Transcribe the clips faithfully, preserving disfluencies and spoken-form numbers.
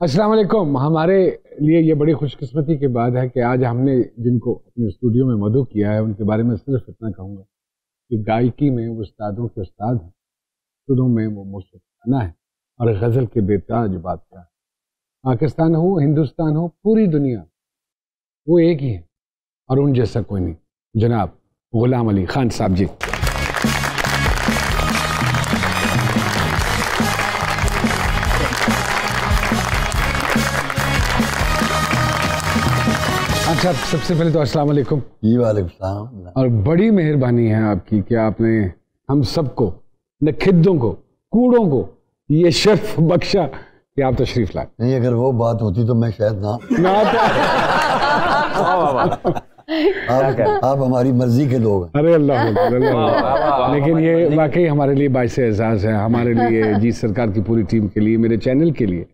अस्सलाम वालेकुम। हमारे लिए ये बड़ी खुशकिस्मती की बात है कि आज हमने जिनको अपने स्टूडियो में मदऊ किया है उनके बारे में सिर्फ इतना कहूँगा कि गायकी में वो उस्तादों के उस्ताद हैं, सुरों में वो मुर्शिद है और गज़ल के बेताज बादशाह। पाकिस्तान हो, हिंदुस्तान हो, पूरी दुनिया वो एक ही है और उन जैसा कोई नहीं। जनाब गुलाम अली खान साहब जी। अच्छा, सबसे पहले तो अस्सलाम वालेकुम। जी वालेकुम सलाम। और बड़ी मेहरबानी है आपकी कि आपने हम सबको, न खिद्दों को, कूड़ों को ये शर्फ बख्शा कि आप तशरीफ लाए। नहीं, अगर वो बात होती तो मैं शायद ना ना आप, आप हमारी मर्जी के लोग हैं। अरे अल्लाह अल्लाह। लेकिन ये वाकई हमारे लिए बाइस एजाज़ है, हमारे लिए जी सरकार की पूरी टीम के लिए, मेरे चैनल के लिए,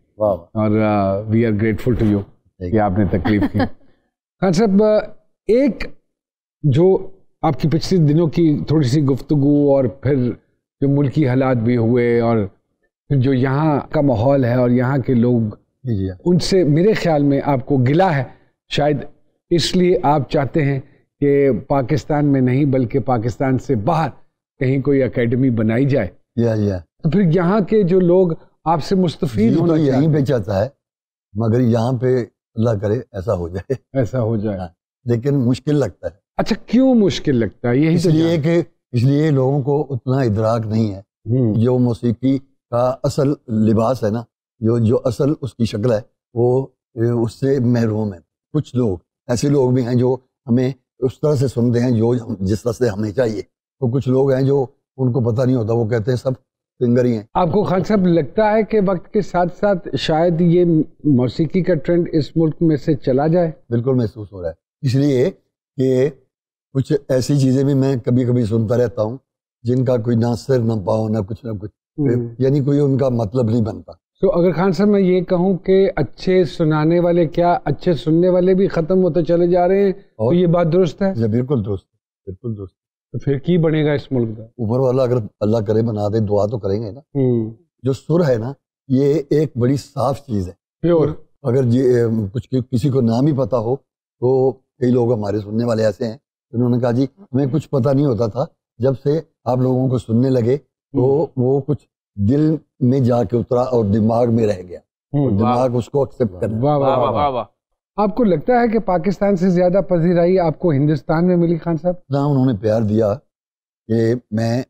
और we are grateful to you कि आपने तकलीफ की। खान साहब, एक जो आपकी पिछले दिनों की थोड़ी सी गुफ्तगू और फिर जो मुल्की हालात भी हुए और फिर जो यहाँ का माहौल है और यहाँ के लोग, उनसे मेरे ख्याल में आपको गिला है, शायद इसलिए आप चाहते हैं कि पाकिस्तान में नहीं बल्कि पाकिस्तान से बाहर कहीं कोई एकेडमी बनाई जाए। या या तो फिर यहाँ के जो लोग आपसे मुस्तफीद होना तो यहीं पे चाहता है, मगर यहाँ पे अल्लाह करे ऐसा हो जाए, ऐसा हो जाए। हाँ, लेकिन मुश्किल लगता है। अच्छा, क्यों मुश्किल लगता है? यही इसलिए कि इसलिए लोगों को उतना इदराक नहीं है जो मौसीकी का असल लिबास है ना, जो जो असल उसकी शक्ल है, वो उससे महरूम है। कुछ लोग ऐसे लोग भी हैं जो हमें उस तरह से सुनते हैं जो जिस तरह से हमें चाहिए, तो कुछ लोग हैं जो उनको पता नहीं होता, वो कहते हैं सब सिंगर ही हैं। आपको खान साहब लगता है कि वक्त के साथ साथ शायद ये मौसीकी का ट्रेंड इस मुल्क में से चला जाए? बिल्कुल महसूस हो रहा है, इसलिए कि कुछ ऐसी चीजें भी मैं कभी कभी सुनता रहता हूँ जिनका कोई ना सिर ना पाँव ना कुछ ना कुछ, यानी कोई उनका मतलब नहीं बनता। तो अगर खान साहब मैं ये कहूँ कि अच्छे सुनाने वाले क्या अच्छे सुनने वाले भी खत्म होते चले जा रहे हैं, तो ये बात दुरुस्त है? बिल्कुल दुरुस्त, बिल्कुल दुरुस्त। तो फिर की बनेगा इस मुल्क का? ऊपर वाला अगर अल्लाह करे बना दे, दुआ तो करेंगे ना। जो सुर है ना, ये एक बड़ी साफ चीज है, प्योर। अगर ये कुछ किसी को नाम ही पता हो, तो कई लोग हमारे सुनने वाले ऐसे हैं, उन्होंने कहा जी हमें कुछ पता नहीं होता था, जब से आप लोगों को सुनने लगे तो वो कुछ दिल में जाके उतरा और दिमाग में रह गया, और दिमाग उसको एक्सेप्ट कर। वाह वाह वाह वाह। आपको लगता है कि पाकिस्तान से ज्यादा पजीराई आपको हिंदुस्तान में मिली खान साहब? ना, उन्होंने प्यार दिया कि मैं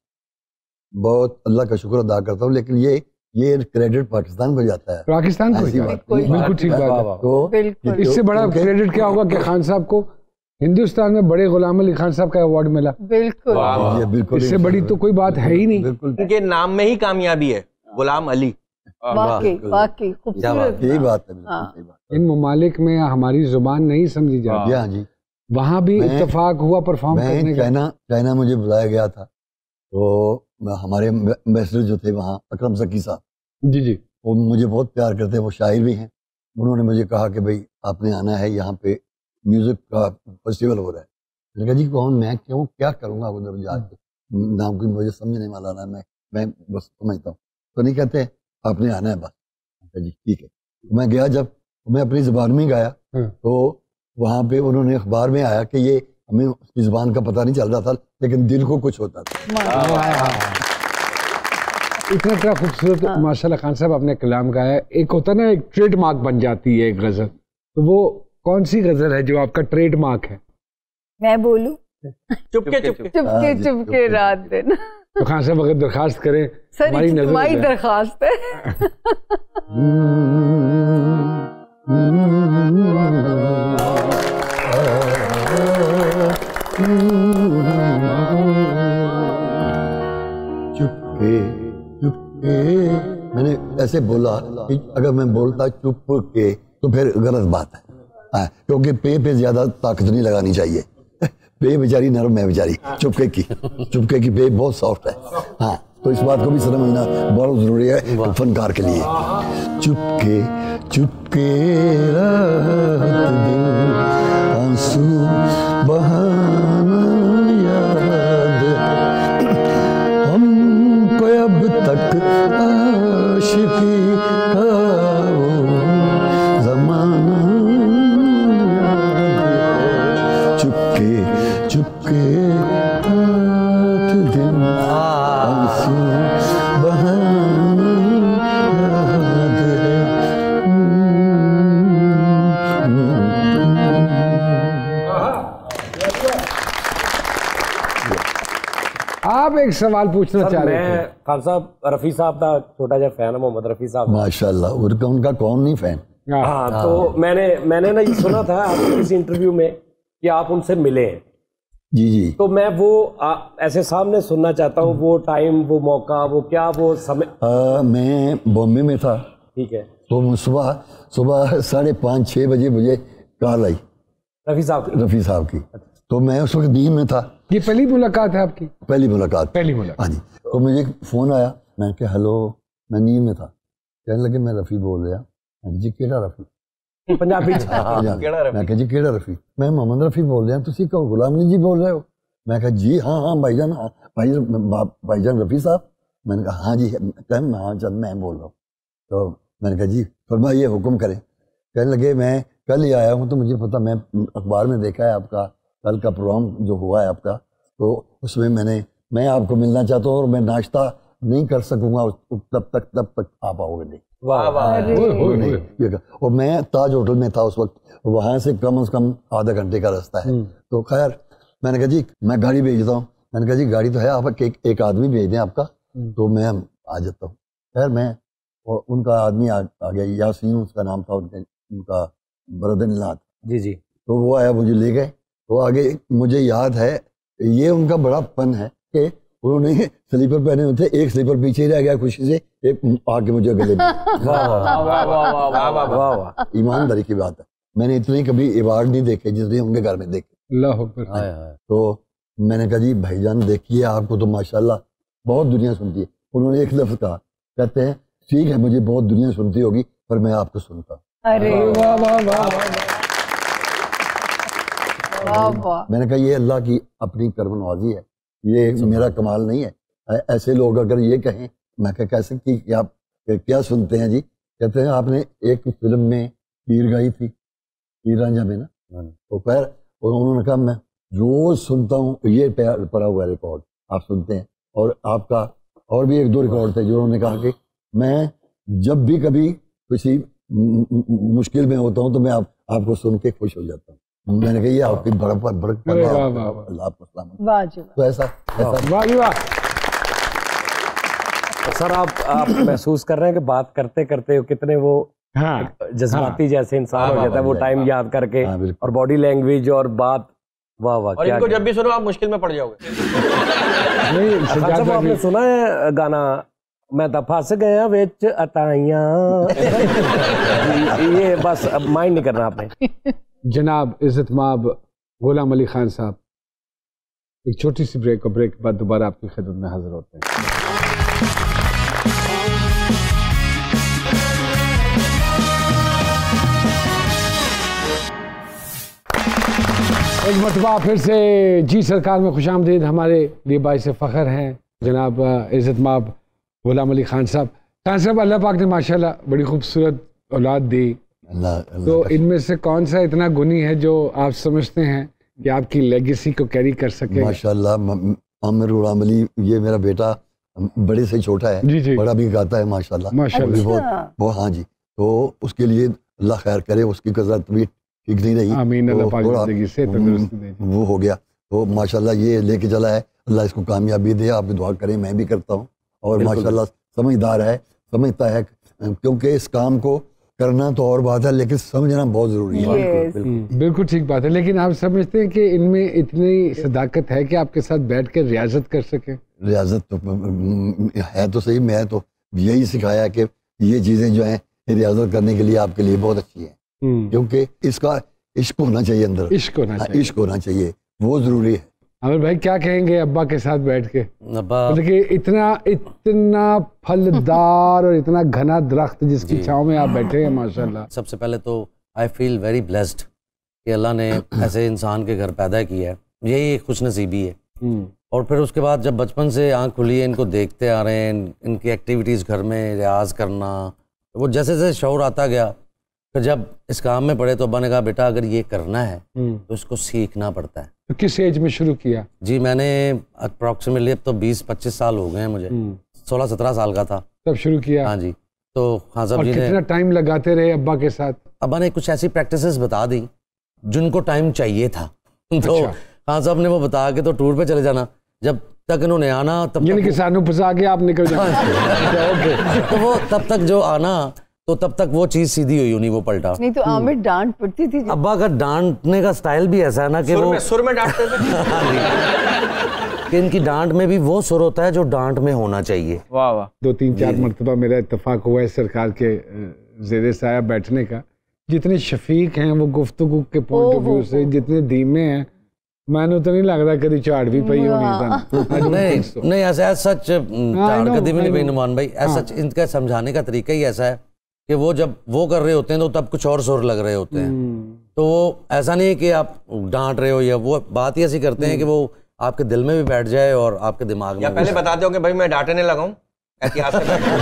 बहुत अल्लाह का शुक्र अदा करता हूँ, लेकिन ये ये क्रेडिट पाकिस्तान को जाता है। पाकिस्तान को? बिल्कुल ठीक बात है। तो इससे बड़ा क्रेडिट क्या होगा कि खान साहब को हिंदुस्तान में बड़े गुलाम अली खान साहब का अवार्ड मिला? बिल्कुल, बिल्कुल। इससे बड़ी तो कोई बात है ही नहीं। उनके नाम में ही कामयाबी है, गुलाम अली। वाकई वाकई खूबसूरत। यही बात है। इन ममालिक में हमारी जुबान नहीं समझी जाती, हाँ जी, वहाँ भी इत्तेफाक हुआ परफॉर्म करने का। चाइना चाइना मुझे बुलाया गया था, तो हमारे एम्बेसडर जो थे वहाँ, अकरम सकी साहब, जी जी, वो मुझे बहुत प्यार करते हैं, वो शायर भी हैं। उन्होंने मुझे कहा कि भाई आपने आना है, यहाँ पे म्यूजिक का फेस्टिवल हो रहा है। मैंने कहा जी कौन, मैं क्यों क्या करूँगा उधर जाके, नाम कोई मुझे समझने वाला ना, मैं मैं बस समझता हूँ। तो नहीं कहते आपने आना है बस। जी ठीक है। तो मैं गया, जब मैं अपनी ज़बान में गाया तो वहाँ पे उन्होंने अखबार में आया कि ये हमें उसकी ज़बान का पता नहीं चल रहा था, लेकिन दिल को कुछ होता था। इतना इतना खूबसूरत माशाल्लाह खान साहब आपने कलाम गाया। एक होता ना, एक ट्रेडमार्क बन जाती है एक गजल, तो वो कौन सी गजल है जो आपका ट्रेडमार्क है? मैं बोलूं? चुपके चुपके चुपके चुपके रात दिन। तो खान साहब अगर दरखास्त करें, हमारी तुम्हारी दरखास्त है। चुपके चुपके, मैंने ऐसे बोला कि अगर मैं बोलता चुप के तो फिर गलत बात है, हाँ, क्योंकि पे पे ज्यादा ताकत नहीं लगानी चाहिए। पे बेचारी नरम है बेचारी, चुपके की चुपके की पे बहुत सॉफ्ट है। हाँ, तो इस बात को भी समझना बहुत जरूरी है फनकार के लिए। चुपके चुपके रात दिन आंसू बहाना याद, हमको अब तक आशिकी का वो एक सवाल पूछना चाह रहे थे। मैं खान साहब रफी साहब का छोटा सा फैन है, मोहम्मद रफी साहब। माशाल्लाह, उनका उनका कौन नहीं फैन। हाँ, तो मैंने मैंने ना ये सुना था आपके किसी इंटरव्यू में कि आप उनसे मिले हैं। जी जी। तो मैं वो आ, ऐसे सामने सुनना चाहता हूँ, वो टाइम, वो मौका, वो क्या, वो समय। आ, मैं बॉम्बे में था। ठीक है। तो सुबह सुबह साढ़े पाँच छः बजे मुझे कॉल आई रफी साहब की। रफी साहब की। तो मैं उस वक्त नींद में था। ये पहली मुलाकात है आपकी? पहली मुलाकात। पहली मुलाकात। हाँ जी। तो मुझे फोन आया, मैं कहा हेलो, मैं नींद में था। कहने लगे मैं रफी बोल रहा। जी केड़ा रफी? पंजाबी। मैं कहा जी केड़ा रफी? मैं मोहम्मद रफी बोल रहा। तुसी कहो गुलाम अली जी बोल रहे हो? मैं कहा जी हाँ हाँ भाईजान, भाईजान भाईजान रफी साहब। मैंने कहा हाँ जी। कह हाँ चल मैं बोल रहा हूँ। तो मैंने कहा जी फरमाइए, हुक्म करें। कहने लगे मैं कल ही आया हूँ, तो मुझे पता, मैं अखबार में देखा है आपका कल का प्रोग्राम जो हुआ है आपका, तो उसमें मैंने मैं आपको मिलना चाहता हूँ और मैं नाश्ता नहीं कर सकूंगा तब तक तब तक आप आओगे नहीं। वाह वाह। और मैं ताज होटल में था उस वक्त, वहां से कम से कम आधा घंटे का रास्ता है। तो खैर मैंने कहा जी मैं गाड़ी भेजता हूँ। मैंने कहा जी गाड़ी तो है, आप एक, एक आदमी भेज दें आपका, तो मैं आ जाता हूँ। खैर मैं और उनका आदमी आ, आ गया, यासीन उसका नाम था, उनके उनका ब्रदर जी जी। तो वो आया, मुझे ले गए। तो आगे मुझे याद है, ये उनका बड़ा फन है कि उन्होंने स्लीपर पहने हुए थे, एक स्लीपर पीछे ही रह गया खुशी से, एक आके मुझे गले में। ईमानदारी की बात है, मैंने इतने कभी अवार्ड नहीं देखे जितने उनके घर में देखे। तो मैंने कहा जी भाईजान देखिए, आपको तो माशाल्लाह बहुत दुनिया सुनती है। उन्होंने एक लफ्ज कहा, कहते हैं ठीक है मुझे बहुत दुनिया सुनती होगी पर मैं आपको सुनता हूँ। अरे वाह वाह वाह। मैंने कहा ये अल्लाह की अपनी कर्मनवाजी है, ये मेरा कमाल नहीं है। ऐसे लोग अगर ये कहें, मैं कह कैसे कि क्या क्या सुनते हैं जी? कहते हैं आपने एक फिल्म में हीर गाई थी, हीर रांझा में ना, तो फिर उन्होंने कहा मैं रोज सुनता हूँ, ये पड़ा हुआ रिकॉर्ड आप सुनते हैं। और आपका और भी एक दो रिकॉर्ड थे जो उन्होंने कहा कि मैं जब भी कभी किसी मुश्किल में होता हूँ तो मैं आप, आपको सुन के खुश हो जाता हूँ। मैंने कहा ये आपकी बड़ा बड़ा तो ऐसा ऐसा सर आप आप महसूस कर रहे हैं कि बात करते करते कितने वो हाँ, जज्बाती हाँ, जैसे इंसान हाँ, हो जाता है वो टाइम याद करके हाँ, और बॉडी लैंग्वेज और बात। वाह वाह। और इनको जब भी सुनो आप मुश्किल में पड़ जाओगे। नहीं साहब आपने सुना है गाना मैं तो फंस गया विच अटाइयां? ये बस अब माइंड नहीं करना आपने। जनाब इज्जत माब गुलाम अली खान साहब, एक छोटी सी ब्रेक और ब्रेक के बाद दोबारा आपकी खिदमत में हाजिर होते हैं। एक मरतबा फिर से जी सरकार में खुशामदीद। हमारे लिए बाइस फ़ख्र हैं जनाब इज़्ज़त माब गुलाम अली खान साहब। खान साहब अल्लाह पाक ने माशाल्लाह बड़ी खूबसूरत औलाद दी, तो इनमें से कौन सा इतना गुनी है जो आप समझते हैं कि आपकी लेगेसी को कैरी कर सके? माशाल्लाह आमिर गुलाम अली, ये मेरा बेटा बड़े से छोटा है, जी जी, बड़ा भी गाता है माशाल्लाह माशाल्लाह। बहुत बहुत हाँ जी, तो उसके लिए अल्लाह खैर करे, उसकी कसरत भी ठीक नहीं रही, आमीन, अल्लाह पाक जिंदगी से तंदुरुस्ती दे। वो हो गया तो माशाल्लाह ये लेके चला है, अल्लाह इसको कामयाबी दे। आप दुआ करें, मैं भी करता हूँ। और माशाल्लाह समझदार है, समझता है, क्योंकि इस काम को करना तो और बात है लेकिन समझना बहुत जरूरी है। बिल्कुल बिल्कुल ठीक बात है। लेकिन आप समझते हैं कि इनमें इतनी सदाकत है कि आपके साथ बैठ कर रियाजत कर सके? रियाजत तो है तो सही, मैं तो यही सिखाया कि ये चीजें जो हैं रियाजत करने के लिए आपके लिए बहुत अच्छी है, क्योंकि इसका इश्क होना चाहिए अंदर, इश्क होना चाहिए, इश्क होना चाहिए, वो जरूरी है। आमिर भाई क्या कहेंगे अब्बा के साथ बैठ के? मतलब कि इतना इतना फलदार और इतना घना दरख्त जिसकी छांव में आप बैठे हैं माशाल्लाह। सबसे पहले तो आई फील वेरी ब्लेस्ड कि अल्लाह ने ऐसे इंसान के घर पैदा किया है, यही एक खुशनसीबी है। और फिर उसके बाद जब बचपन से आँख खुली है, इनको देखते आ रहे हैं, इनकी एक्टिविटीज़ घर में रियाज करना, वो जैसे जैसे शौर आता गया, फिर जब इस काम में पड़े तो अब्बा ने कहा बेटा अगर ये करना है तो इसको सीखना पड़ता है। तो किस एज में शुरू किया? जी मैंने अप्रॉक्सीमेटली अब तो बीस पच्चीस साल हो गए हैं मुझे, सोलह सत्रह साल का था तब शुरू किया। हाँ जी। तो हाँ साहब जी ने कितना टाइम लगाते रहे अब्बा के साथ? अब्बा ने कुछ ऐसी प्रैक्टिसेस बता दी जिनको टाइम चाहिए था। तो अच्छा। हाँ साहब ने वो बता के तो टूर पे चले जाना, जब तक इन्होंने आना तब यानी तक कि सानू फंसा के आप निकल जाए। ओके तो वो तब तक जो आना तो तब तक वो चीज सीधी हुई नहीं, वो पलटा नहीं तो आमिर डांट पड़ती थी। अब्बा का डांटने का स्टाइल भी ऐसा है ना कि वो सुर में डांटते थे कि इनकी डांट में भी वो सुर होता है जो डांट में होना चाहिए। वाह वाह। दो तीन चार मरतबा मेरा इत्तेफाक हुआ है सरकार के ज़ेरे साया बैठने का। जितने शफीक हैं वो गुफ्तगू के पॉइंट ऑफ व्यू से जितने धीमे हैं, मैंने तो नहीं लगता कभी झाड़ भी पई होनी। नहीं नहीं ऐसा सच झाड़ कभी भी नहीं पई नुमान भाई। ऐसा इनका समझाने का तरीका ही ऐसा है कि वो जब वो कर रहे होते हैं तो तब कुछ और सुर लग रहे होते हैं। तो वो ऐसा नहीं है कि आप डांट रहे हो, या वो बात ही ऐसी करते हैं कि वो आपके दिल में भी बैठ जाए और आपके दिमाग में। या पहले बताते हो कि भाई मैं डांटने लगा हूँ एहतियात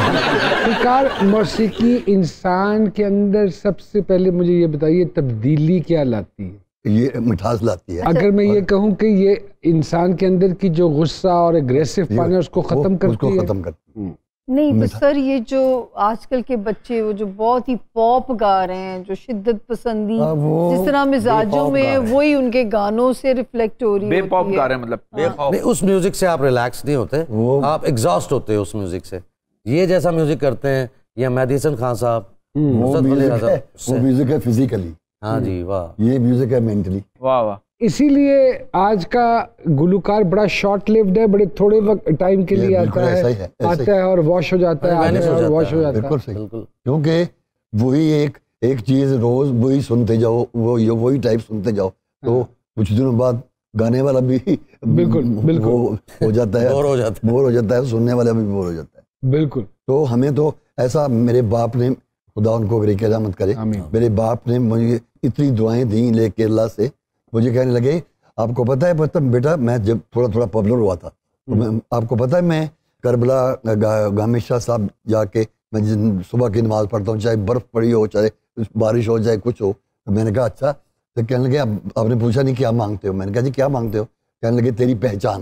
से। कार मौसीकी इंसान के अंदर सबसे पहले मुझे ये बताइए तब्दीली क्या लाती है? ये मिठास लाती है। अगर मैं ये कहूँ कि ये इंसान के अंदर की जो गुस्सा और एग्रेसिव पाना है उसको खत्म करती उसको है। खत्म करती है। नहीं तो सर ये जो आजकल के बच्चे वो जो बहुत ही पॉप गा रहे हैं, जो शिद्दत पसंदी जिस तरह मिजाजों में वही उनके गानों से रिफ्लेक्ट हो रही है। बेपॉप गा रहे हैं मतलब बेखौफ। नहीं, उस म्यूजिक से आप रिलैक्स नहीं होते, आप एग्जॉस्ट होते हो उस म्यूजिक से। ये जैसा म्यूजिक करते हैं या मेहदी हसन खान साहब, वो म्यूजिक है फिजिकली। हाँ जी वाह। ये म्यूजिक है मेंटली। वाह वाह। इसीलिए आज का गुलकार बड़ा शॉर्ट लिव्ड है, बड़े थोड़े वक्त टाइम के लिए आता है, है, है आता है और वॉश हो जाता है, आता है और वॉश हो जाता है। बिल्कुल सही, क्योंकि वही एक एक चीज रोज वही सुनते जाओ, वो वही टाइप सुनते जाओ, तो कुछ दिनों बाद गाने वाला भी बिल्कुल बिल्कुल वो हो जाता है, बोर हो जाता है, बोर हो जाता है, सुनने वाला भी बोर हो जाता है। बिल्कुल। तो हमें तो ऐसा, मेरे बाप ने, खुदा उनको गरीक रहमत करे, मेरे बाप ने मुझे इतनी दुआएं दी ले केरला से। मुझे कहने लगे आपको पता है मतलब बेटा, मैं जब थोड़ा थोड़ा पॉपुलर हुआ था तो मैं, आपको पता है मैं करबला गा, गामिश शाह साहब जाके मैं जिन सुबह की नमाज पढ़ता हूँ, चाहे बर्फ़ पड़ी हो, चाहे बारिश हो, चाहे कुछ हो। तो मैंने कहा अच्छा। तो कहने लगे आप, आपने पूछा नहीं क्या मांगते हो? मैंने कहा जी क्या मांगते हो? कहने लगे तेरी पहचान।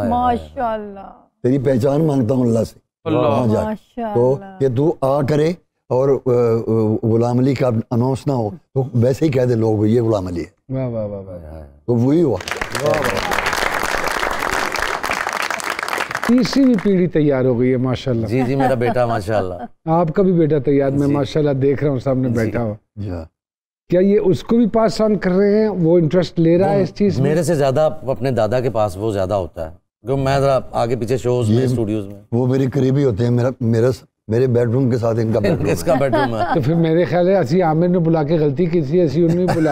माशाल्लाह। तेरी पहचान मांगता हूँ अल्लाह से वहाँ जाके, तो कि तू आ करे और गुलाम अली का अनाउंस ना हो तो वैसे ही कह दे लोग ये गुलाम अली है। वाह वाह वाह वाह। तो वही हुआ। तीसरी भी पीढ़ी तैयार हो गई है माशाल्लाह। जी जी मेरा बेटा माशाल्लाह। आपका भी बेटा तैयार, मैं माशाल्लाह देख रहा हूँ सामने बैठा हुआ। क्या ये उसको भी पास ऑन कर रहे हैं? वो इंटरेस्ट ले रहा है इस चीज में? मेरे से ज्यादा अपने दादा के पास वो ज्यादा होता है, जो मैं जरा आगे पीछे शोज में, स्टूडियोज में, वो मेरे करीबी होते हैं। मेरा मेरा मेरे बेडरूम के साथ इनका बेडरूम इसका बेडरूम है। तो फिर मेरे ख्याल है असी आमिर ने बुला के गलती की थी, असी उन्हें बुला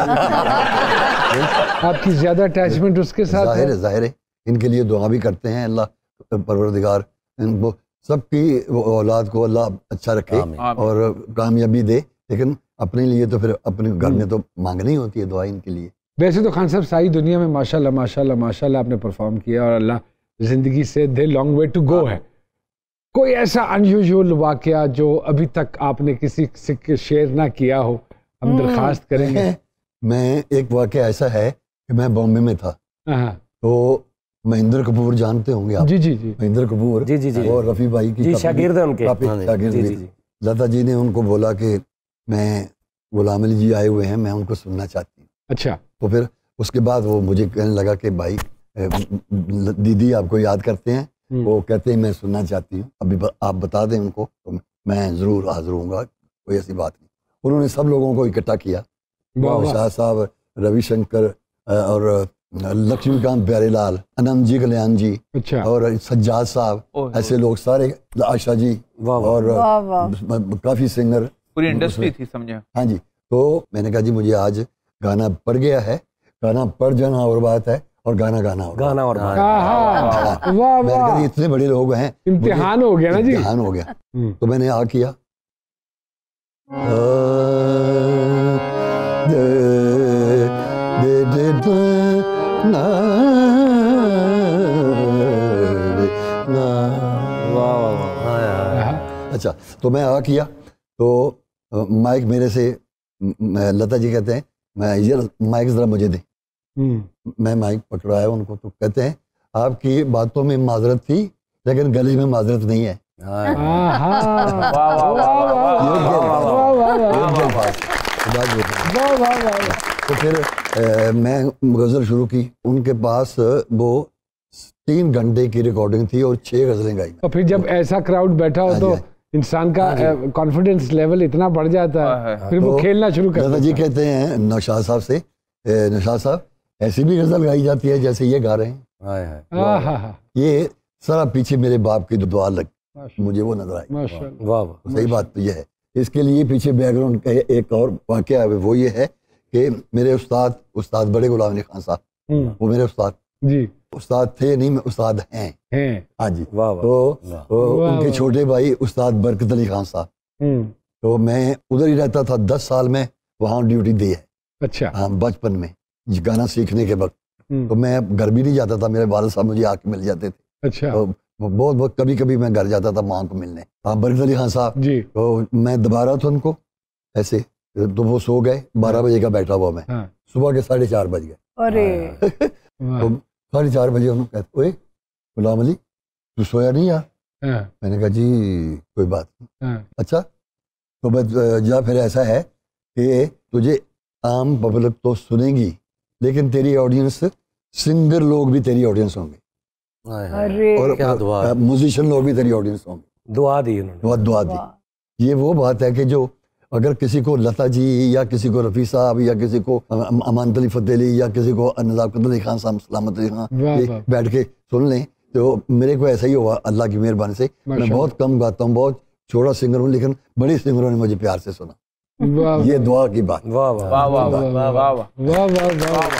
आपकी ज्यादा अटैचमेंट उसके साथ जाहिर है, जाहिर है। इनके लिए दुआ भी करते हैं, अल्लाह परवरदिगार इनको सबकी औलाद को अल्लाह अच्छा रखे और कामयाबी दे। लेकिन अपने लिए तो फिर अपने घर में तो मांगनी होती है दुआ इनके लिए। वैसे तो खान साहब सारी दुनिया में माशाल्लाह माशाल्लाह माशाल्लाह आपने परफॉर्म किया और अल्लाह जिंदगी से दे लॉन्ग वे टू गो है। कोई ऐसा अनयूजुअल वाकया जो अभी तक आपने किसी से शेयर ना किया हो, हम दरखास्त करेंगे। मैं एक वाकया ऐसा है कि मैं बॉम्बे में था, तो महेंद्र कपूर जानते होंगे आप? जी जी जी महेंद्र कपूर जी जी जी और रफ़ी भाई की शागिर्द है उनके, शागिर्द। लता जी ने उनको बोला कि मैं गुलाम अली जी आए हुए हैं, मैं उनको सुनना चाहती हूँ। अच्छा। तो फिर उसके बाद वो मुझे कहने लगा कि भाई दीदी आपको याद करते हैं, वो कहते हैं मैं सुनना चाहती हूँ, अभी आप बता दें उनको तो मैं ज़रूर हाजिर होऊंगा, कोई ऐसी बात नहीं। उन्होंने सब लोगों को इकट्ठा किया, शाह साहब, रविशंकर और लक्ष्मीकांत प्यारेलाल, अनंत जी कल्याण जी, अच्छा, और सज्जाद साहब, ऐसे लोग सारे, आशा जी और काफ़ी सिंगर, पूरी इंडस्ट्री थी समझे। हाँ जी। तो मैंने कहा जी मुझे आज गाना पड़ गया है, गाना पड़ जाना और बात है और गाना गाना और गाना और बात। वाह वाह, इतने बड़े लोग हैं, इम्तिहान हो गया ना जी, इम्तिहान हो गया। तो मैंने आ किया दे दे दे ना अच्छा। तो मैं आ किया तो माइक मेरे से, लता जी कहते हैं मैं ये माइक जरा मुझे दे। मैं माइक पकड़ाया उनको, तो कहते हैं आपकी बातों में माजरत थी लेकिन गले में माजरत नहीं है। तो फिर मैं गजल शुरू की। उनके पास वो तीन घंटे की रिकॉर्डिंग थी और छह गजलें गाई। और फिर जब ऐसा क्राउड बैठा हो तो इंसान का कॉन्फिडेंस लेवल इतना बढ़ जाता है, फिर वो खेलना शुरू करता है। दादाजी कहते हैं नौशाद साहब से, नौशाद साहब ऐसी भी गजल गाई जाती है जैसे ये गा रहे हैं। ये सारा पीछे मेरे बाप की दुआ लग मुझे वो नजर आई। वाह वाह, सही बात तो ये है। इसके लिए पीछे बैकग्राउंड का एक और वाकया है, वो ये है कि मेरे उस्ताद उस्ताद बड़े गुलाम अली खान साहब, वो मेरे उस्ताद जी उस्ताद थे नहीं, मैं उस्ताद हैं हैं हाँ जी। वाह वाह, तो, तो उनके छोटे भाई उस्ताद बरकत अली खान साहब, तो मैं उधर ही रहता था। दस साल में वहाँ ड्यूटी दी है। अच्छा। हाँ, बचपन में गाना सीखने के वक्त तो मैं घर भी नहीं जाता था, मेरे वालिद साहब मुझे आके मिल जाते थे। अच्छा। तो बहुत बहुत कभी कभी मैं घर जाता था माँ को मिलने। हाँ, बरकत अली खान साहब जी। तो मैं दबा रहा था उनको ऐसे, तो वो सो गए। बारह बजे का बैठा हुआ मैं, हाँ। सुबह के साढ़े चार बज गए। अरे तो साढ़े चार बजे उन्होंने कहते, ओए गुलाम अली तू सोया नहीं यार? हाँ। मैंने कहा जी कोई बात नहीं। हाँ। अच्छा तो बस जा, फिर ऐसा है कि तुझे आम पब्लिक तो सुनेगी, लेकिन तेरी ऑडियंस सिंगर लोग भी तेरी ऑडियंस होंगे। अरे और क्या दुआ, म्यूजिशियन लोग भी तेरी ऑडियंस होंगे। दुआ दी उन्होंने, बहुत दुआ दी। ये वो बात है कि जो अगर किसी को लता जी या किसी को रफ़ी साहब या किसी को अमानत अली फतेह अली या किसी को नज़ाकत अली खान साहब, सलामत अली खान बैठ के सुन लें, तो मेरे को ऐसा ही हुआ अल्लाह की मेहरबानी से। मैं बहुत कम गाता हूँ, बहुत छोटा सिंगर हूँ, लेकिन बड़े सिंगरों ने मुझे प्यार से सुना। ये दुआ की बात। वाह वाह वाह वाह वाह वाह वाह वाह वाह वाह।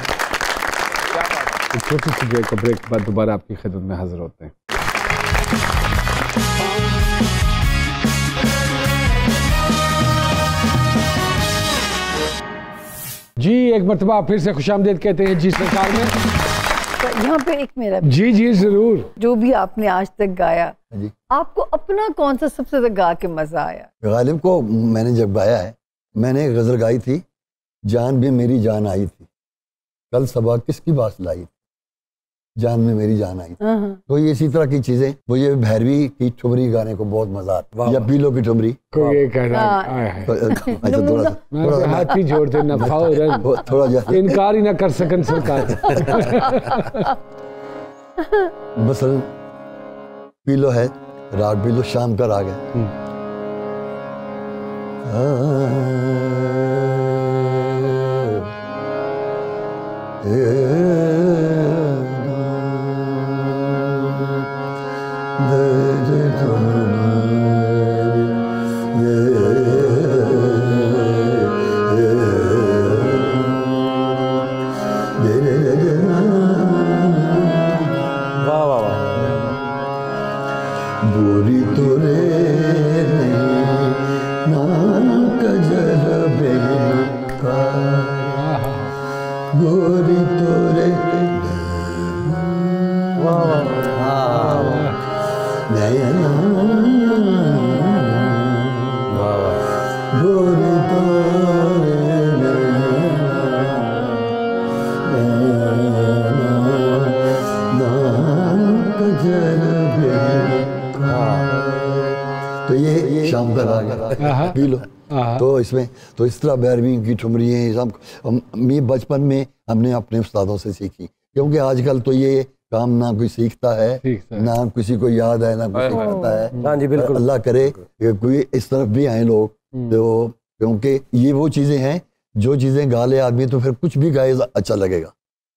छोटी सी ब्रेक ब्रेक के बाद दोबारा आपकी खिदमत में हाजिर होते हैं। जी एक मरतबा फिर से खुशामदीद कहते हैं जी सरकार में। तो यहाँ पे एक मेरा जी जी जरूर। जो भी आपने आज तक गाया जी। आपको अपना कौन सा सबसे ज्यादा गा के मजा आया? गालिब को मैंने जब गाया है, मैंने गजल गाई थी, जान भी मेरी जान आई थी, कल सबा किसकी बात लाई थी, जान में मेरी जान आई थी। तो ये इसी तरह की चीजें, मुझे भैरवी की ठुमरी गाने को इनकार आता, या पीलो की ठुमरी को ये कह रहा है। अच्छा थोड़ा सा थोड़ा हाथ ही जोड़ते न फाओ थोड़ा जा इनकार ही ना कर सकन सरकार। मसलन पीलो है, राग पीलो शाम का राग है। गोरी तोरे गोरी तोरे गोरी तो ये शाम का राग है, पी लो। तो इसमें तो इस तरह भैरवी की ठुमरी सब मैं बचपन में हमने अपने उस्तादों से सीखी, क्योंकि आजकल तो ये काम ना कोई सीखता है ना किसी को याद है ना कोई करता है। हाँ जी बिल्कुल। अल्लाह करे कि कोई इस तरफ भी आए लोग, तो क्योंकि ये वो चीजें हैं जो चीजें गा ले आदमी तो फिर कुछ भी गाए अच्छा लगेगा।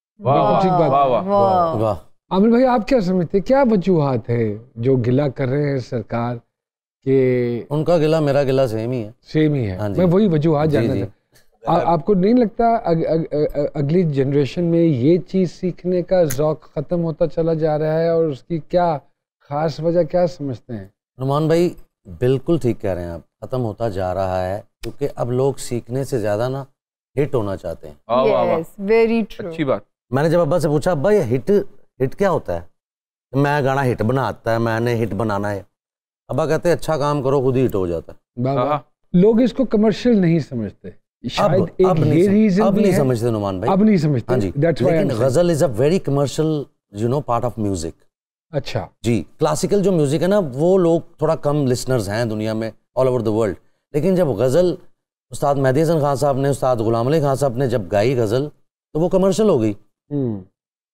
आमिर भाई आप क्या समझते, क्या वजूहात है जो गिला कर रहे हैं सरकार के? उनका गिला मेरा गिला सेम ही है। सेम ही है। मैं वही वजूहात जानना था। आपको नहीं लगता अग, अग, अग, अगली जनरेशन में ये चीज सीखने का ज़ौक खत्म होता चला जा रहा है, और उसकी क्या खास वजह क्या समझते हैं? नुमान भाई बिल्कुल ठीक कह रहे हैं आप, खत्म होता जा रहा है, क्योंकि अब लोग सीखने से ज्यादा ना हिट होना चाहते हैं। yes, very true। अच्छी बात। मैंने जब अब्बा से पूछा अब्बा ये हिट हिट क्या होता है, मैं गाना हिट बनाता है, मैंने हिट बनाना है। अब्बा कहते हैं अच्छा काम करो खुद ही हिट हो जाता है। लोग इसको कमर्शियल नहीं समझते, शायद अब, एक अब ये रीजन अब भी नहीं है। समझते नुमान भाई, अब नहीं समझते। हाँ जी। लेकिन ghazal is a very commercial you know part of music. अच्छा जी, क्लासिकल जो म्यूजिक है ना वो लोग थोड़ा कम लिसनर्स हैं दुनिया में, ऑल ओवर द वर्ल्ड। लेकिन जब गजल उस्ताद मेहदी हसन खान साहब ने, उस्ताद गुलाम अली खान साहब ने जब गाई गजल, तो वो कमर्शियल हो गई।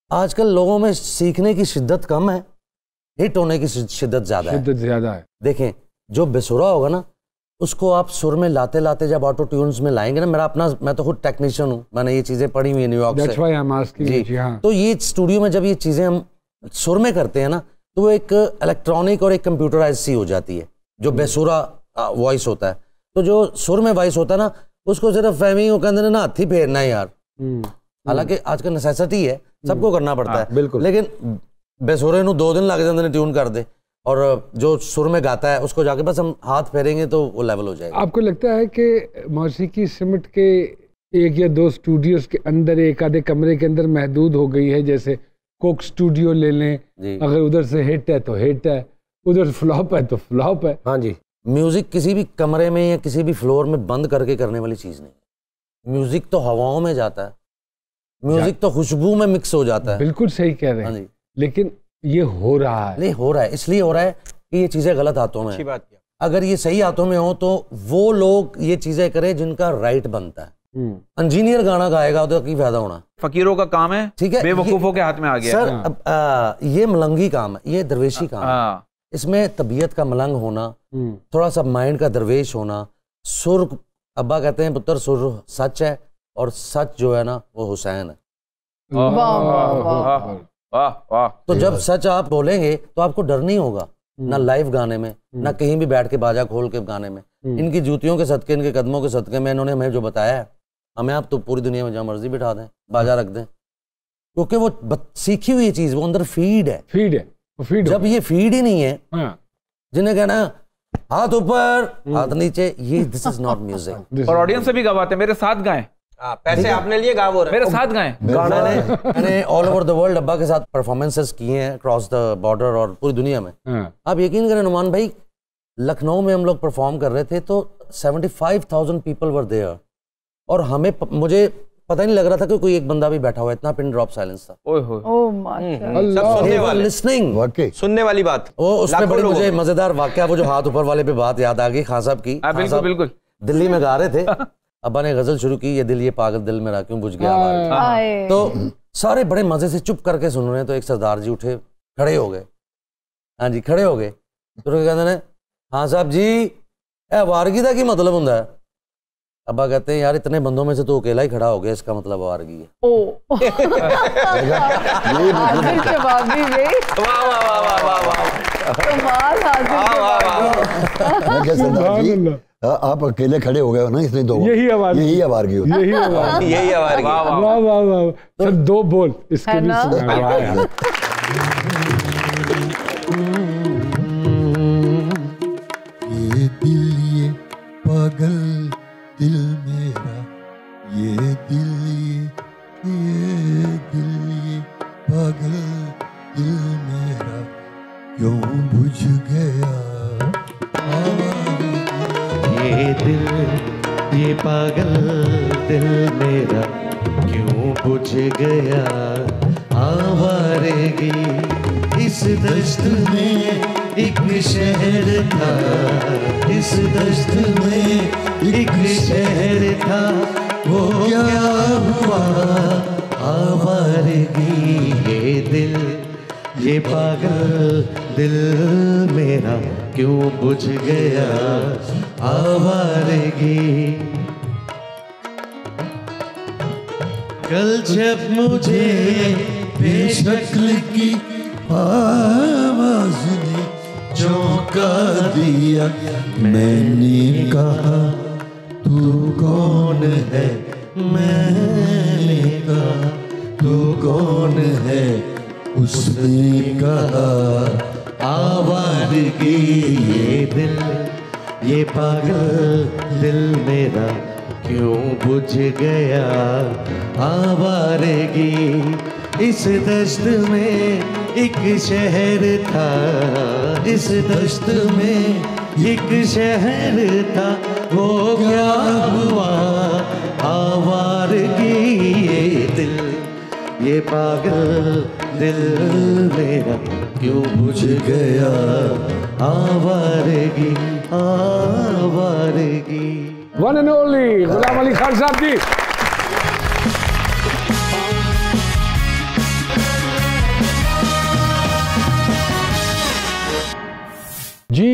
आजकल लोगों में सीखने की शिद्दत कम है, हिट होने की शिद्दत ज्यादा है। शिद्दत ज्यादा है। देखें, जो बेसुरा होगा ना, उसको आप सुर में लाते लाते जब ऑटो ट्यून्स में लाएंगे ना, मेरा अपना, मैं तो खुद टेक्नीशियन हूँ, मैंने ये चीजें पढ़ी हुई है न्यूयॉर्क से। That's why I'm asking जी, जी हाँ। तो ये स्टूडियो में जब ये चीजें हम सुर में करते हैं ना, तो वो एक इलेक्ट्रॉनिक और एक कंप्यूटराइज सी हो जाती है। जो बेसुरा वॉइस होता है, तो जो सुर में वॉइस होता है ना, उसको सिर्फ फहमी वो कहते हैं ना, हाथी फेरना है यार। हालांकि आजकल नेसेसिटी है, सबको करना पड़ता है, बिल्कुल। लेकिन बेसुरे नू दो दिन लग जाते हैं ट्यून कर दे, और जो सुर में गाता है उसको जाके बस हम हाथ फेरेंगे तो वो लेवल हो जाएगा। आपको लगता है कि मौसीकी सिमट के एक या दो स्टूडियोज के अंदर, एक आधे कमरे के अंदर महदूद हो गई है? जैसे कोक स्टूडियो ले लें, अगर उधर से हिट है तो हिट है, उधर फ्लॉप है तो फ्लॉप है। हाँ जी, म्यूजिक किसी भी कमरे में या किसी भी फ्लोर में बंद करके करने वाली चीज नहीं। म्यूजिक तो हवाओं में जाता है, म्यूजिक तो खुशबू में मिक्स हो जाता है। बिल्कुल सही कह रहे हैं, लेकिन ये हो रहा है। नहीं हो रहा है, इसलिए हो रहा है कि ये चीजें गलत हाथों में। अच्छी बात किया। अगर ये सही हाथों में हो तो वो लोग ये चीजें करें जिनका राइट बनता है। इंजीनियर गाना गाएगा तो की फायदा होना। फकीरों का काम है, ठीक है, बेवकूफों के हाथ में आ गया सर। अब आ, ये मलंगी काम है, ये दरवेशी काम है। इसमें तबीयत का मलंग होना, थोड़ा सा माइंड का दरवेश होना, सुर, अब्बा कहते हैं पुत्र सुर सच है, और सच जो है ना वो हुसैन है। वाह वाह। तो जब सच आप बोलेंगे तो आपको डर नहीं होगा, ना लाइव गाने में, ना कहीं भी बैठ के बाजा खोल के गाने में। इनकी जूतियों के सदके, इनके कदमों के सदके में इन्होंने हमें जो बताया है, हमें आप तो पूरी दुनिया में जहाँ मर्जी बिठा दें, बाजा रख दें, क्योंकि वो सीखी हुई चीज, वो अंदर फीड है। फीड है, वो फीड। जब ये फीड ही नहीं है, हाँ। जिन्हें कहना हाथ ऊपर हाथ नीचे, ये दिस इज नॉट म्यूजिक। और ऑडियंस से भी गवाते, मेरे साथ गाएं, पैसे आपने लिए, गा वो रहे, मेरे साथ गाएं। गाना मैंने मैंने ऑल ओवर द वर्ल्ड अब्बा के साथ परफॉर्मेंसेस किए हैं, क्रॉस द बॉर्डर और पूरी दुनिया में। आप यकीन करें नुमान भाई, लखनऊ में हम लोग परफॉर्म कर रहे थे तो पचहत्तर हज़ार पीपल वर देयर, और हमें मुझे पता ही नहीं लग रहा था कि कोई एक बंदा भी बैठा हुआ है, इतना पिन ड्रॉप साइलेंस था। ओए होए, ओह माशाल्लाह, सब सुनने वाले, लिसनिंग, वाकई सुनने वाली बात। वो उसमें बड़ी मुझे मजेदार वाकया, वो जो हाथ ऊपर वाले पे बात याद आ गई खान साहब की। बिल्कुल बिल्कुल। दिल्ली में गा रहे थे, अब्बा ने गजल शुरू की, ये दिल ये पागल दिल मेरा क्यों बुझ गया। तो सारे बड़े मजे से चुप करके सुन रहे हैं, तो एक सरदार जी उठे, खड़े हो गए। हाँ जी, खड़े हो गए, तो कहते हैं हाँ साहब जी, ए वारगी का की मतलब होता है? अब्बा कहते हैं यार इतने बंदों में से तो अकेला ही खड़ा हो गया, इसका मतलब वारगी है। ओ हाजिर जवाबी वे, वाह वाह वाह वाह वाह वाह, कमाल हाजिर जवाबी। आप अकेले खड़े हो गए हो ना, इसलिए दो, यही आवाज, यही आवाज की, यही आवाज, यही आवाज। वाह वाह वाह वाह। सर दो बोल इसके भी सुना। ये दिल ये पागल दिल मेरा, ये दिल ये ये दिल ये पागल दिल मेरा क्यों बुझ गया। ये दिल ये पागल दिल मेरा क्यों बुझ गया। आवारगी इस दश्त में एक शहर था, इस दश्त में एक शहर था, वो क्या हुआ। आवारगी ये दिल ये पागल दिल मेरा क्यों बुझ गया। आवारगी कल जब मुझे बेशक्ल की आवाज ने चौंका दिया, मैंने कहा तू कौन है, मैंने कहा तू कौन है, उसने कहा आवारगी ये दिल ये पागल दिल मेरा क्यों बुझ गया। आवारगी इस दश्त में एक शहर था, इस दश्त में एक शहर था, वो क्या हुआ। आवारगी ये दिल ये पागल दिल मेरा क्यों बुझ गया। आवारगी आवारगी। One and only Ghulam Ali Khan साहब जी।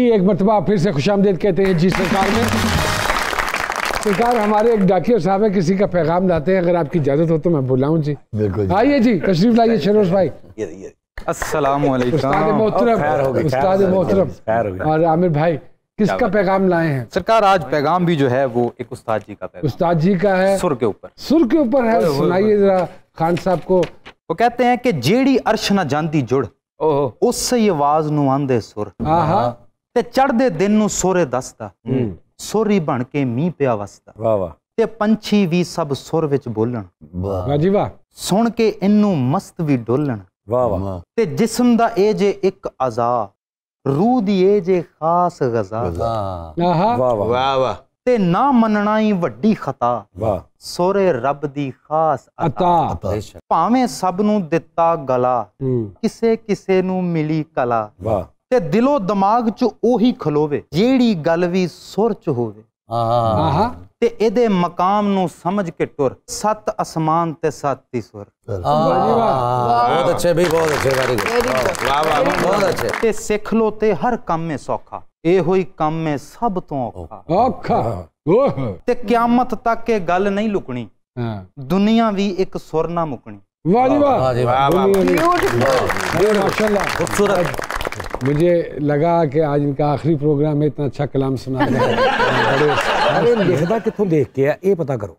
एक मरतबा फिर से खुशामदीद कहते हैं जी सरकार में। सरकार, हमारे एक डाकिया साहब है, किसी का पैगाम लाते हैं, अगर आपकी इजाजत हो तो मैं बुलाऊं जी। बिल्कुल, आइए जी, तशरीफ लाइए शरोज भाई। अस्सलाम वालेकुम। उस्ताद मोहतरम, उस्ताद मोहतरम। और आमिर भाई, किसका पैगाम लाए हैं? सरकार, आज पैगाम भी जो है वो एक उस्ताद जी का पैगाम, उस्ताद जी का है, सुर के ऊपर। सुर के ऊपर है, सुनाइए जरा खान साहब को। वो कहते हैं कि जेड़ी अर्श ना जानती जुड़, ओहो उससे ये आवाज नु आंदे सुर, आहा ते चढ़दे दिन नु सोरे दसदा, सोरी बन के मींह पिया वसदा। वाह वाह। ते पंछी भी सब सुर विच बोलन, वाह जी वाह। सुन के इन्नू मस्त भी डोलन। वाह वाह। ते जिस्म दा ए जे एक अज़ा, रूह दी ए जे खास गज़ा। आहा वाह वाह वाह। ते ना मनना ही वड्डी खता, वाह। सोरे रब दी खास अता। भावें सब नू दिता गला, किसे किसे नू मिली कला। वाह। ते दिलो दिमाग च ओही खलोवे, जेड़ी गल भी सुर च होवे। आहा ते एदे मकाम नू समझ के टुर, सत आसमान ते सत ही सुर। बहुत अच्छे भी, बहुत अच्छे, वेरी गुड, वाह वाह, बहुत अच्छे। ते सिख लो ते हर काम में सौखा, ए होई काम में सब तो औखा। औखा। ओह ते क्यामत तक के गल नहीं लुकनी, दुनिया भी एक सुर ना मुकनी। वाह जी वाह, ब्यूटीफुल, माशाल्लाह, खूबसूरत। मुझे लगा कि आज इनका आखिरी प्रोग्राम है, इतना अच्छा कलाम सुना रहे हैं। अरे लिखदा किथों देख के ये पता करो।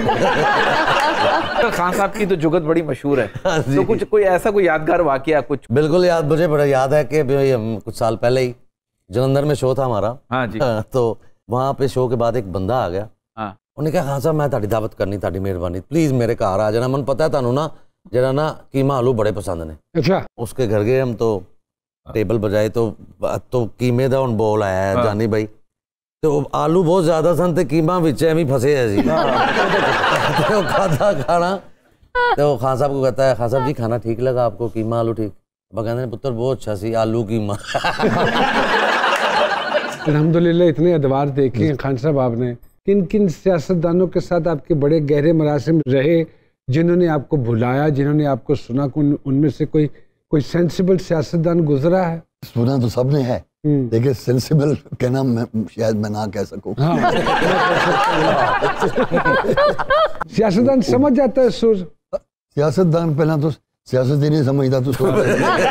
खान साहब की तो जुगत बड़ी मशहूर है, तो कुछ कोई ऐसा कोई यादगार वाकया कुछ? बिल्कुल याद, मुझे बड़ा याद है कि भाई हम कुछ साल पहले ही जलंधर में शो था हमारा। हाँ जी। तो वहाँ पे शो के बाद एक बंदा आ गया, हाँ। उन्हें कहा खान साहब मैं ताड़ी दावत करनी, ताड़ी मेहरबानी, प्लीज मेरे घर आ जाना, मन पता है तानू ना जरा ना कीमा आलू बड़े पसंद ने। अच्छा। उसके घर गए हम, तो टेबल बजाए तो तो कीमे दा हुण बोल आया है, जानी भाई, तो आलू बहुत ज्यादा सन ते कीमा विच एवें फसे है जी। तो खाधा खाना, तो खान साहब को कहता है, खान साहब जी खाना ठीक लगा आपको, कीमा आलू ठीक? अब कहते हैं पुत्र बहुत अच्छा सी आलू कीमा। अल्हम्दुलिल्लाह इतने अदवार देखे हैं खान साहब आपने। किन किन सियासतदानों के साथ आपके बड़े गहरे मरासिम रहे, जिन्होंने आपको भुलाया, जिन्होंने आपको सुना, उनमें से कोई कोई सेंसिबल सियासतदान गुजरा है? सुना तो सबने है, लेकिन सेंसिबल कहना मैं शायद मैं ना कह सकूं। हाँ। सियासतदान समझ जाता है सुर? सियासतदान पहला तो सियासत ही नहीं समझता तो सुर।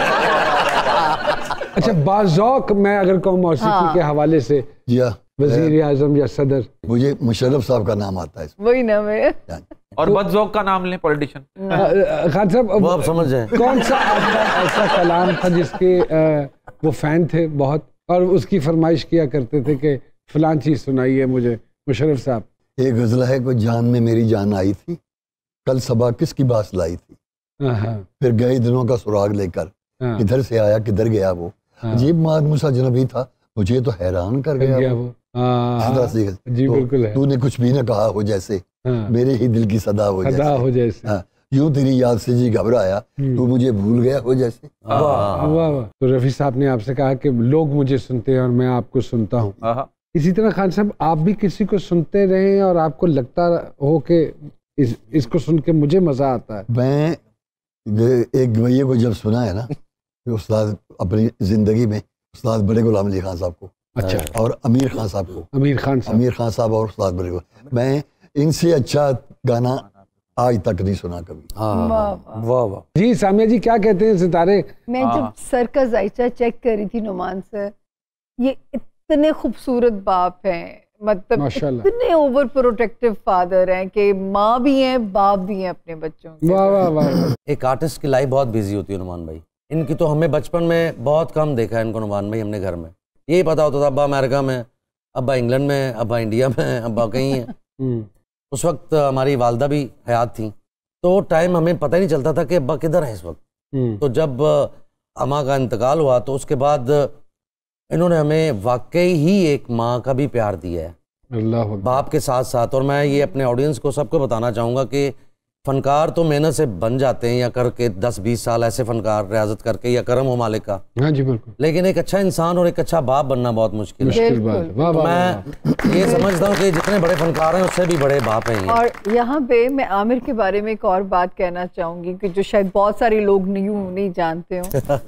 अच्छा, बाज़ौक मैं अगर कहूँ मौसीकी हाँ। के हवाले से, जी हाँ, वजीर आजम या सदर, मुझे मुशर्रफ साहब का नाम आता है। वही नाम है। और बदजौक का नाम लें पॉलिटिशियन। खान साहब वो आप समझ जाए, कौन सा आपका ऐसा कलाम था जिसके वो फैन थे बहुत, और उसकी फरमाइश किया करते थे कि फलान चीज सुनाइए मुझे मुशर्रफ साहब? एक गजल है, कोई जान में मेरी जान आई थी, कल सबा किसकी बात लाई थी, फिर गए दिनों का सुराग लेकर, किधर से आया किधर गया वो, अजीब मादमुसा जनबी था, मुझे तो हैरान कर गया, गया वो। जी बिल्कुल है। तूने कुछ भी न कहा हो जैसे, मेरे ही दिल की सदा हो जैसे, हो जैसे। यूं तेरी याद से जी घबराया, तू मुझे भूल गया हो जैसे। वाह वाह वाह। तो रफी साहब ने आपसे कहा कि लोग मुझे सुनते हैं और मैं आपको सुनता हूँ। इसी तरह खान साहब आप भी किसी को सुनते रहे और आपको लगता हो कि इस, इसको सुन के मुझे मजा आता है? मैं एक गवैये को जब सुना है ना, तो उस्ताद अपनी जिंदगी में उस्ताद बड़े गुलाम अली खान साहब को, अच्छा, और अमीर खान साहब को, अमीर खान साहब अमीर खान साहब और उस्ताद बड़े गुलाम, मैं इनसे अच्छा गाना आज तक नहीं सुना कभी। वाह वाह। जी सामिया जी क्या कहते हैं सितारे? मैं जब सर का जायचा चेक कर रही थी नुमान सर, ये इतने खूबसूरत बाप हैं, मतलब इतने ओवर प्रोटेक्टिव फादर हैं कि माँ भी हैं बाप भी हैं अपने बच्चों के। वाह वाह वाह। एक आर्टिस्ट की लाइफ बहुत बिजी होती है नुमान भाई, इनकी तो हमें बचपन में बहुत कम देखा है इनको नुमान भाई, हमने घर में यही पता होता था अब्बा अमेरिका में, अब्बा इंग्लैंड में, अब्बा इंडिया में, अब्बा कहीं है। उस वक्त हमारी वालदा भी हयात थी, तो टाइम हमें पता ही नहीं चलता था कि अब्बा किधर है इस वक्त। तो जब अम्मा का इंतकाल हुआ तो उसके बाद इन्होंने हमें वाकई ही एक माँ का भी प्यार दिया है, अल्लाह बाप के साथ साथ। और मैं ये अपने ऑडियंस को सबको बताना चाहूँगा कि फनकार तो मेहनत से बन जाते हैं या करके दस बीस साल ऐसे फनकार रियाजत करके या करम हो मालिक का, हाँ जी बिल्कुल, लेकिन एक अच्छा इंसान और एक अच्छा बाप बनना बहुत मुश्किल है। मुश्किल बात। वाह तो मैं ये समझता हूँ कि जितने बड़े फनकार हैं उससे भी बड़े बाप हैं। और यहाँ पे मैं आमिर के बारे में एक और बात कहना चाहूंगी कि जो शायद बहुत सारे लोग यूं नहीं जानते हो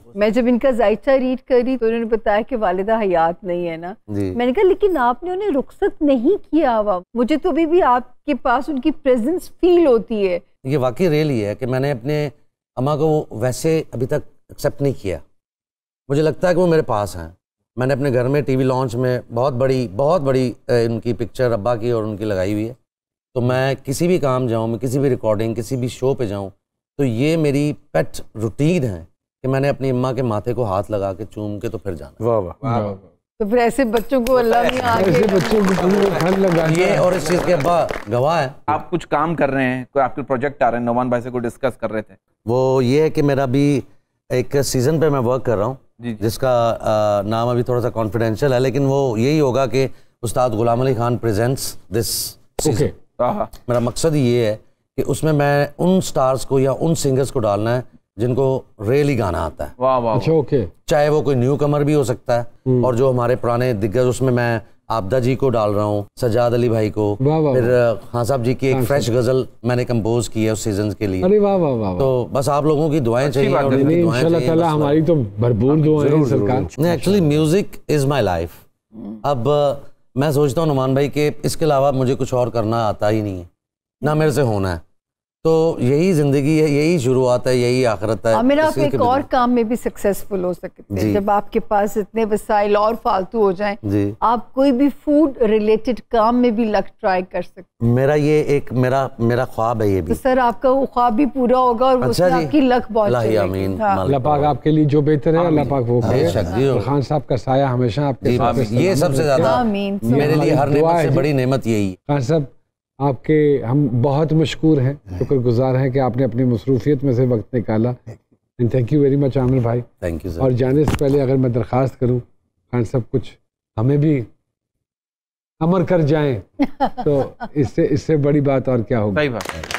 मैं जब इनका जायचा रीड करी तो उन्होंने बताया कि वालिदा हयात नहीं है ना, मैंने कहा लेकिन आपने उन्हें रुखसत नहीं किया हुआ, मुझे तो अभी भी आपके पास उनकी प्रेजेंस फील होती है। ये वाकई रियल ही है कि मैंने अपने अम्मा को वैसे अभी तक एक्सेप्ट नहीं किया। मुझे लगता है कि वो मेरे पास हैं। मैंने अपने घर में टीवी लॉन्च में बहुत बड़ी बहुत बड़ी उनकी पिक्चर अब्बा की और उनकी लगाई हुई है। तो मैं किसी भी काम जाऊँ, मैं किसी भी रिकॉर्डिंग, किसी भी शो पे जाऊँ, तो ये मेरी पेट रूटीन है कि मैंने अपनी अम्मा के माथे को हाथ लगा के चूम के तो फिर जाना। वाह वाह। तो फिर ऐसे बच्चों को अल्लाह भी आगे ऐसे बच्चों को हाथ लगा ये, और इस चीज़ के अब्बा गवाह है। आप कुछ काम कर रहे हैं, कोई आपके प्रोजेक्ट आ रहे हैं, नोमान भाई से कोई डिस्कस कर रहे थे? वो ये है कि मेरा भी एक सीज़न पे मैं वर्क कर रहा हूँ जिसका आ, नाम अभी थोड़ा सा कॉन्फिडेंशियल है, लेकिन वो यही होगा कि Ustad Ghulam Ali Khan presents this season. मेरा मकसद ही ये है कि उसमें मैं उन स्टार्स को या उन सिंगर्स को डालना है जिनको रियली गाना आता है। वाह वाह। अच्छा, ओके। चाहे वो कोई न्यू कमर भी हो सकता है, और जो हमारे पुराने दिग्गज, उसमें मैं आबदा जी को डाल रहा हूँ, सजाद अली भाई को, फिर खान साहब जी की एक फ्रेश गजल मैंने कंपोज की है उस सीजन के लिए। अरे वाह वाह वाह। तो बस आप लोगों की दुआएं चाहिए और नहीं, इंशाल्लाह ताला हमारी तो भरपूर दुआएं हैं सरकार। नहीं, actually music is my life. अब मैं सोचता हूँ नुमान भाई के इसके अलावा मुझे कुछ और करना आता ही नहीं है, ना मेरे से होना है। तो यही जिंदगी है, यही शुरुआत है, यही आखिरत है। आमिर, आप एक और काम में भी सक्सेसफुल हो सकते हैं जब आपके पास इतने वसाइल और फालतू हो जाएं। आप कोई भी फूड रिलेटेड काम में भी लग ट्राई कर सकते हैं। मेरा ये एक मेरा मेरा ख्वाब है ये भी। तो सर आपका वो ख्वाब भी पूरा होगा और अच्छा उसमें आपकी लक बहुत चलेगी। अल्लाह पाक आपके लिए जो बेहतर है अल्लाह पाक वो करे। खान साहब का साया हमेशा आपके साथ, ये सबसे ज्यादा मेरे लिए हर नेमत से बड़ी नेमत यही। खान साहब आपके हम बहुत मशकूर हैं, शुक्रगुजार हैं कि आपने अपनी मसरूफियत में से वक्त निकाला। And thank you very much Aamir भाई। Thank you sir. और जाने से पहले अगर मैं दरख्वास्त करूं, खान साहब कुछ हमें भी अमर कर जाएं तो इससे इससे बड़ी बात और क्या होगी। सही बात है।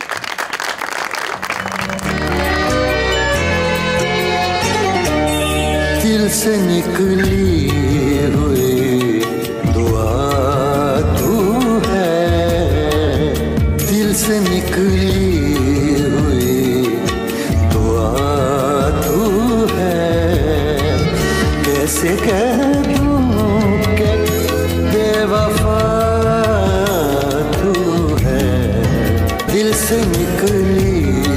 दिल से निकली हुई दुआ तू है, दिल से निकली हुई दुआ तू है, कैसे कह दूं कि बेवफा तू है, दिल से निकली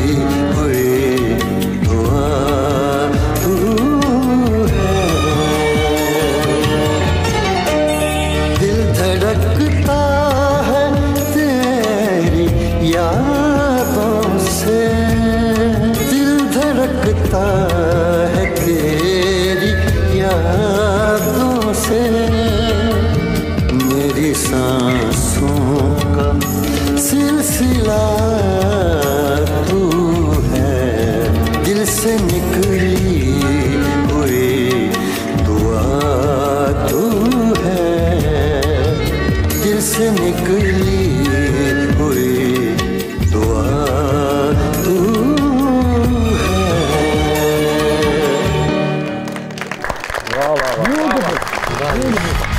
है तेरी यादों से, मेरी सांसों का सिलसिला तू है, दिल से निकली हुई दुआ तू है, दिल से निकली हुई दुआ तू Beautiful. Beautiful.